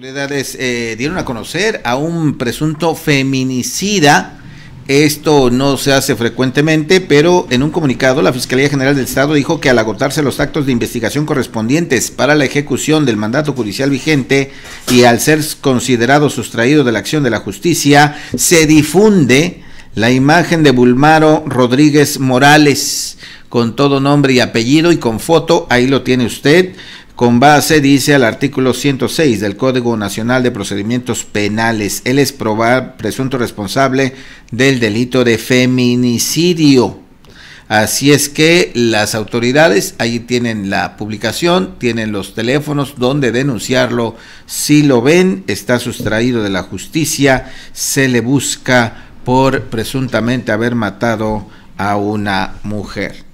Autoridades dieron a conocer a un presunto feminicida. Esto no se hace frecuentemente, pero en un comunicado la Fiscalía General del Estado dijo que al agotarse los actos de investigación correspondientes para la ejecución del mandato judicial vigente y al ser considerado sustraído de la acción de la justicia, se difunde la imagen de Bulmaro Rodríguez Morales con todo nombre y apellido y con foto. Ahí lo tiene usted. Con base, dice, al artículo 106 del Código Nacional de Procedimientos Penales. Él es presunto responsable del delito de feminicidio. Así es que las autoridades, ahí tienen la publicación, tienen los teléfonos donde denunciarlo. Si lo ven, está sustraído de la justicia, se le busca por presuntamente haber matado a una mujer.